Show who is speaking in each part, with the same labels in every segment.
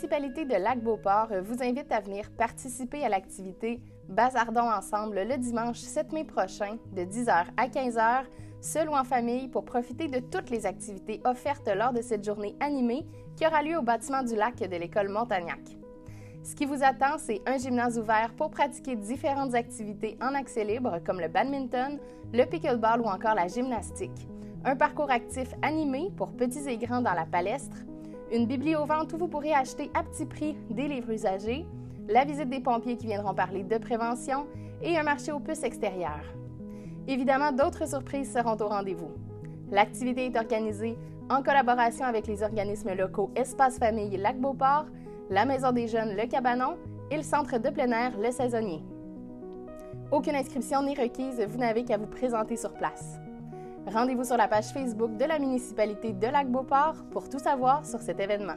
Speaker 1: municipalité de Lac-Beauport vous invite à venir participer à l'activité Bazardons ensemble le dimanche 7 mai prochain de 10h à 15h, seul ou en famille, pour profiter de toutes les activités offertes lors de cette journée animée qui aura lieu au bâtiment du lac de l'école Montagnac. Ce qui vous attend, c'est un gymnase ouvert pour pratiquer différentes activités en accès libre comme le badminton, le pickleball ou encore la gymnastique, un parcours actif animé pour petits et grands dans la palestre, une bibliovente où vous pourrez acheter à petit prix des livres usagés, la visite des pompiers qui viendront parler de prévention et un marché aux puces extérieur. Évidemment, d'autres surprises seront au rendez-vous. L'activité est organisée en collaboration avec les organismes locaux Espace Famille Lac-Beauport, la Maison des Jeunes Le Cabanon et le Centre de plein air Le Saisonnier. Aucune inscription n'est requise, vous n'avez qu'à vous présenter sur place. Rendez-vous sur la page Facebook de la municipalité de Lac-Beauport pour tout savoir sur cet événement.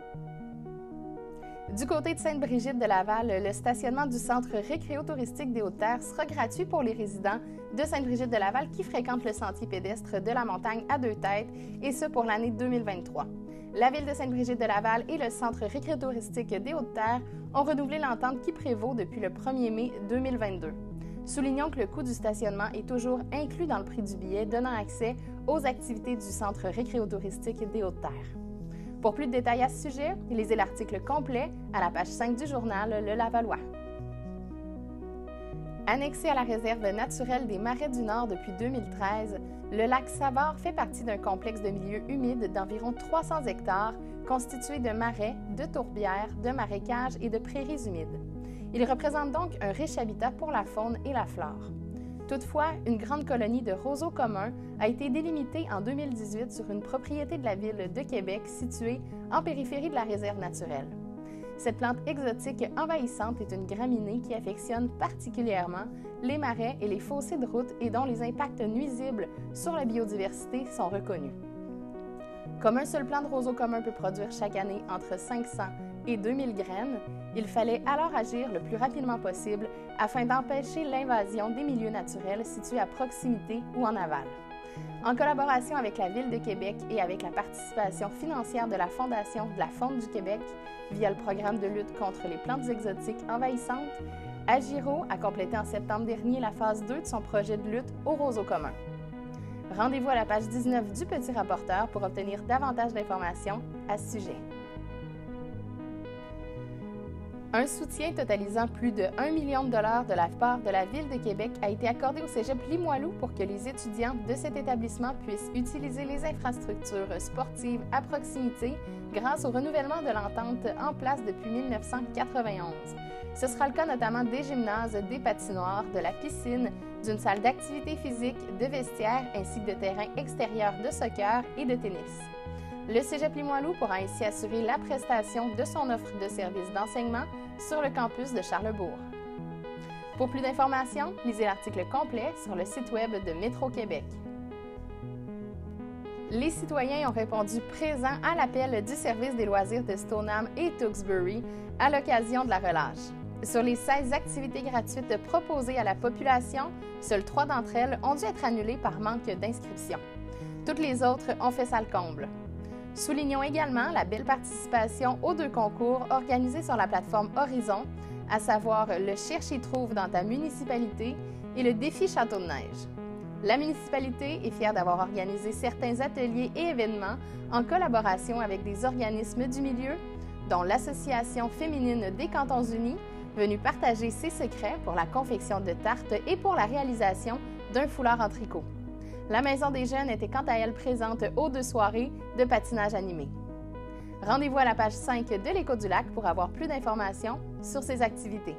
Speaker 1: Du côté de Sainte-Brigitte de Laval, le stationnement du centre récréo-touristique des Hautes-Terres sera gratuit pour les résidents de Sainte-Brigitte de Laval qui fréquentent le sentier pédestre de la montagne à deux têtes, et ce pour l'année 2023. La Ville de Sainte-Brigitte de Laval et le centre récréo-touristique des Hautes-Terres ont renouvelé l'entente qui prévaut depuis le 1er mai 2022. Soulignons que le coût du stationnement est toujours inclus dans le prix du billet, donnant accès aux activités du centre récréo-touristique des Hautes-Terres. Pour plus de détails à ce sujet, lisez l'article complet à la page 5 du journal Le Lavallois. Annexé à la réserve naturelle des Marais du Nord depuis 2013, le lac Savard fait partie d'un complexe de milieux humides d'environ 300 hectares constitué de marais, de tourbières, de marécages et de prairies humides. Il représente donc un riche habitat pour la faune et la flore. Toutefois, une grande colonie de roseaux communs a été délimitée en 2018 sur une propriété de la ville de Québec située en périphérie de la réserve naturelle. Cette plante exotique envahissante est une graminée qui affectionne particulièrement les marais et les fossés de route et dont les impacts nuisibles sur la biodiversité sont reconnus. Comme un seul plant de roseaux commun peut produire chaque année entre 500 et 2000 graines, il fallait alors agir le plus rapidement possible afin d'empêcher l'invasion des milieux naturels situés à proximité ou en aval. En collaboration avec la Ville de Québec et avec la participation financière de la Fondation de la Faune du Québec via le programme de lutte contre les plantes exotiques envahissantes, Agiro a complété en septembre dernier la phase 2 de son projet de lutte aux roseaux communs. Rendez-vous à la page 19 du Petit Rapporteur pour obtenir davantage d'informations à ce sujet. Un soutien totalisant plus de 1 million de dollars de la part de la Ville de Québec a été accordé au Cégep Limoilou pour que les étudiants de cet établissement puissent utiliser les infrastructures sportives à proximité grâce au renouvellement de l'entente en place depuis 1991. Ce sera le cas notamment des gymnases, des patinoires, de la piscine, d'une salle d'activité physique, de vestiaires ainsi que de terrains extérieurs de soccer et de tennis. Le Cégep Limoilou pourra ainsi assurer la prestation de son offre de services d'enseignement sur le campus de Charlesbourg. Pour plus d'informations, lisez l'article complet sur le site web de Métro Québec. Les citoyens ont répondu présents à l'appel du service des loisirs de Stoneham et Tewksbury à l'occasion de la relâche. Sur les 16 activités gratuites proposées à la population, seules 3 d'entre elles ont dû être annulées par manque d'inscription. Toutes les autres ont fait salle comble. Soulignons également la belle participation aux 2 concours organisés sur la plateforme Horizon, à savoir le Cherche et trouve dans ta municipalité et le défi Château de neige. La municipalité est fière d'avoir organisé certains ateliers et événements en collaboration avec des organismes du milieu, dont l'Association féminine des Cantons Unis, venue partager ses secrets pour la confection de tartes et pour la réalisation d'un foulard en tricot. La Maison des Jeunes était quant à elle présente aux 2 soirées de patinage animé. Rendez-vous à la page 5 de l'Écho du Lac pour avoir plus d'informations sur ces activités.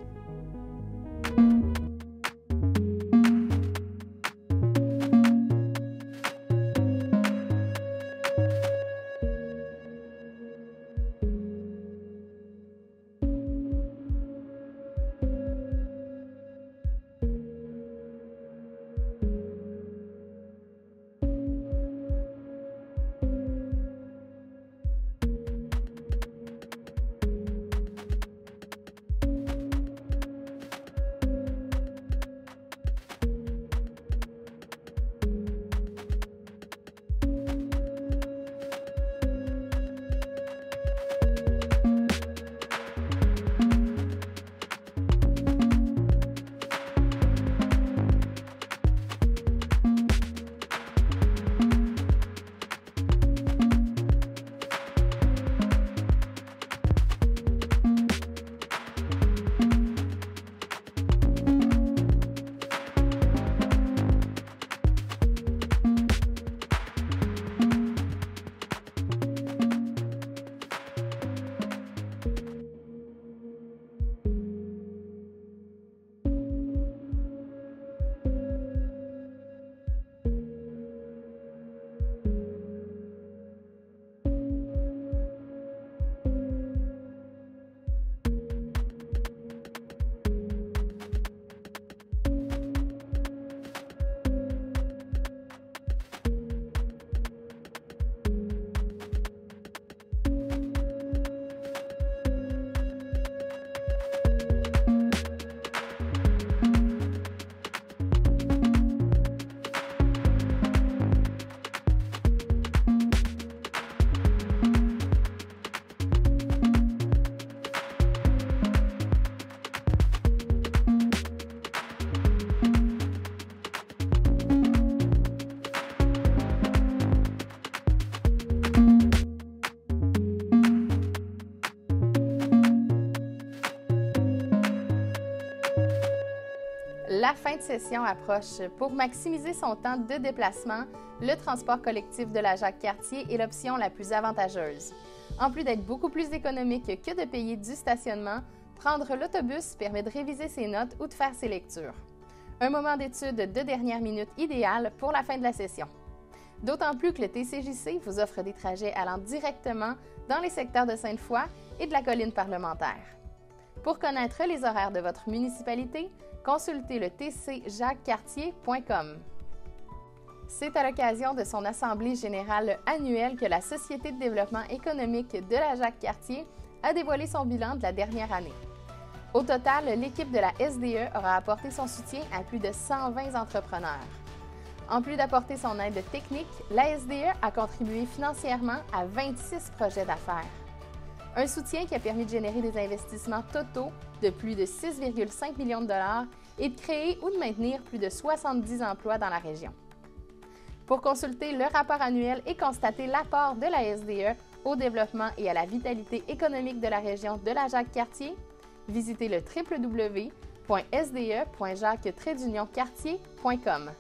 Speaker 1: La fin de session approche. Pour maximiser son temps de déplacement, le transport collectif de la Jacques-Cartier est l'option la plus avantageuse. En plus d'être beaucoup plus économique que de payer du stationnement, prendre l'autobus permet de réviser ses notes ou de faire ses lectures. Un moment d'étude de dernière minute idéal pour la fin de la session. D'autant plus que le TCJC vous offre des trajets allant directement dans les secteurs de Sainte-Foy et de la colline parlementaire. Pour connaître les horaires de votre municipalité, consultez le tcjacquescartier.com. C'est à l'occasion de son assemblée générale annuelle que la Société de développement économique de la Jacques-Cartier a dévoilé son bilan de la dernière année. Au total, l'équipe de la SDE aura apporté son soutien à plus de 120 entrepreneurs. En plus d'apporter son aide technique, la SDE a contribué financièrement à 26 projets d'affaires. Un soutien qui a permis de générer des investissements totaux de plus de 6,5 millions de dollars et de créer ou de maintenir plus de 70 emplois dans la région. Pour consulter le rapport annuel et constater l'apport de la SDE au développement et à la vitalité économique de la région de la Jacques-Cartier, visitez le www.sde.jacques-cartier.com.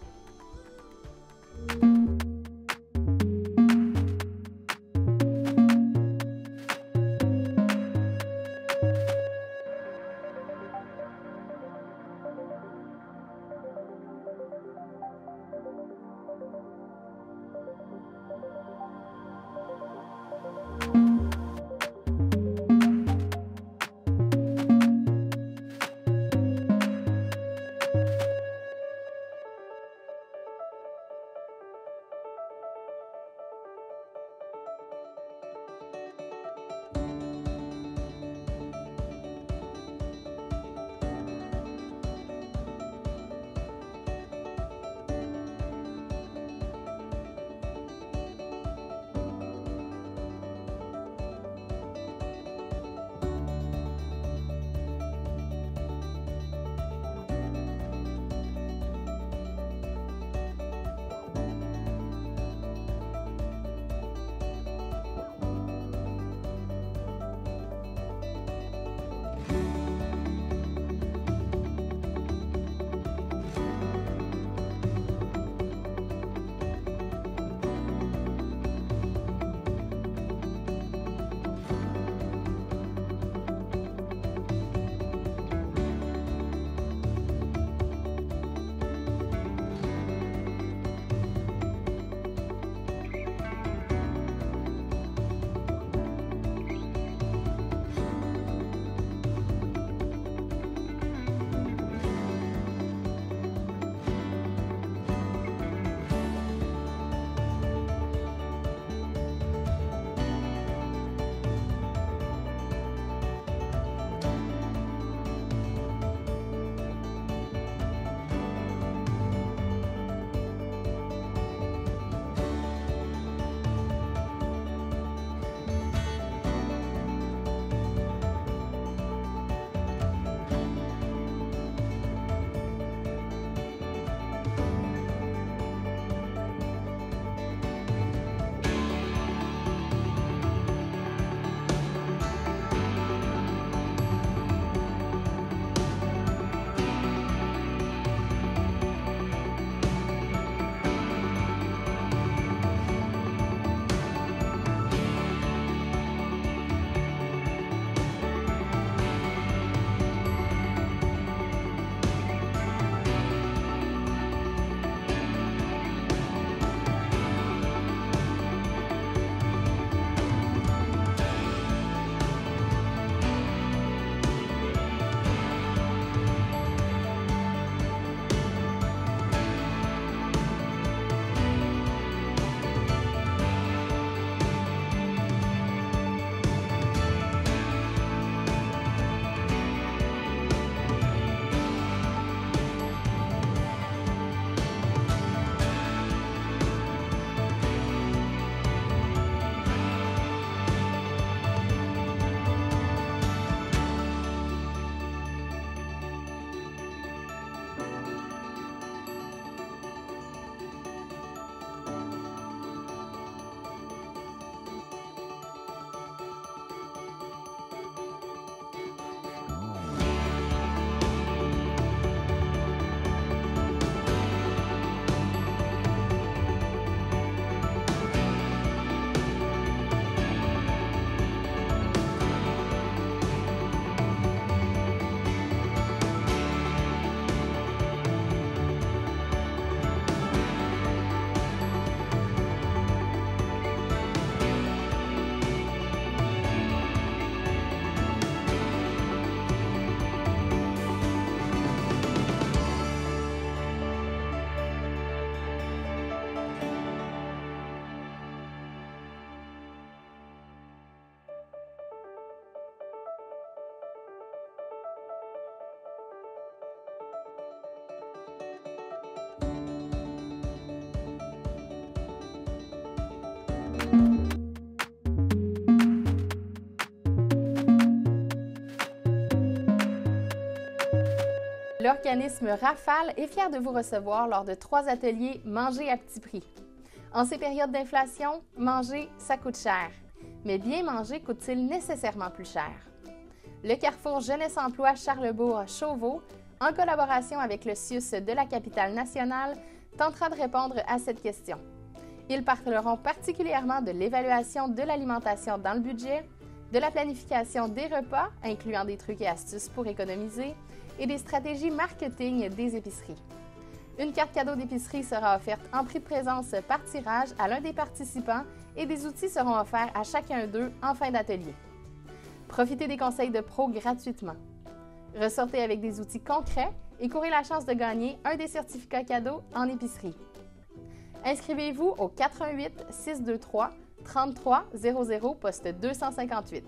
Speaker 1: L'organisme Rafale est fier de vous recevoir lors de 3 ateliers Manger à petit prix. En ces périodes d'inflation, manger, ça coûte cher. Mais bien manger coûte-t-il nécessairement plus cher? Le Carrefour Jeunesse Emploi Charlesbourg-Chauveau, en collaboration avec le CIUS de la capitale nationale, tentera de répondre à cette question. Ils parleront particulièrement de l'évaluation de l'alimentation dans le budget, de la planification des repas, incluant des trucs et astuces pour économiser, et des stratégies marketing des épiceries. Une carte cadeau d'épicerie sera offerte en prix de présence par tirage à l'un des participants et des outils seront offerts à chacun d'eux en fin d'atelier. Profitez des conseils de pros gratuitement. Ressortez avec des outils concrets et courez la chance de gagner un des certificats cadeaux en épicerie. Inscrivez-vous au 88 623 33 00 poste 258.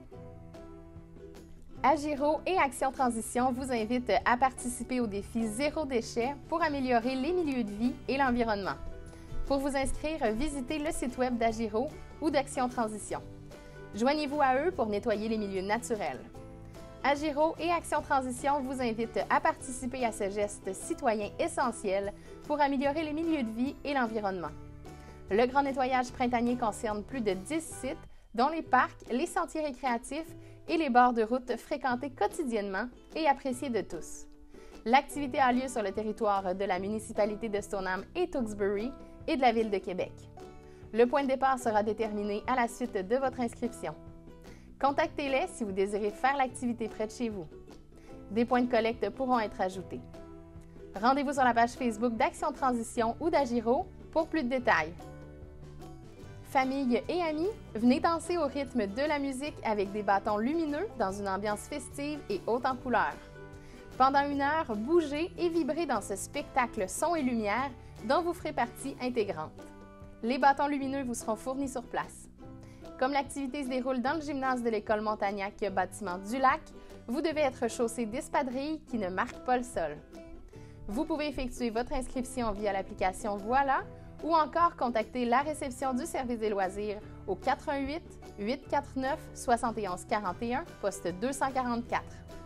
Speaker 1: Agiro et Action Transition vous invitent à participer au défi Zéro déchet pour améliorer les milieux de vie et l'environnement. Pour vous inscrire, visitez le site web d'Agiro ou d'Action Transition. Joignez-vous à eux pour nettoyer les milieux naturels. Agiro et Action Transition vous invitent à participer à ce geste citoyen essentiel pour améliorer les milieux de vie et l'environnement. Le grand nettoyage printanier concerne plus de 10 sites, dont les parcs, les sentiers récréatifs et les bords de route fréquentés quotidiennement et appréciés de tous. L'activité a lieu sur le territoire de la municipalité de Stoneham et Tewksbury et de la Ville de Québec. Le point de départ sera déterminé à la suite de votre inscription. Contactez-les si vous désirez faire l'activité près de chez vous. Des points de collecte pourront être ajoutés. Rendez-vous sur la page Facebook d'Action Transition ou d'Agiro pour plus de détails. Famille et amis, venez danser au rythme de la musique avec des bâtons lumineux dans une ambiance festive et haute en couleurs. Pendant 1 heure, bougez et vibrez dans ce spectacle son et lumière dont vous ferez partie intégrante. Les bâtons lumineux vous seront fournis sur place. Comme l'activité se déroule dans le gymnase de l'école Montagnac, bâtiment du lac, vous devez être chaussé d'espadrilles qui ne marquent pas le sol. Vous pouvez effectuer votre inscription via l'application Voilà ou encore contacter la réception du service des loisirs au 88 849 71 41 poste 244.